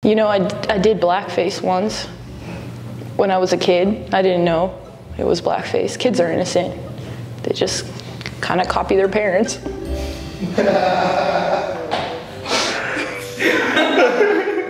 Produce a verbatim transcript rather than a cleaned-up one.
You know, I, I did blackface once when I was a kid. I didn't know it was blackface. Kids are innocent. They just kind of copy their parents.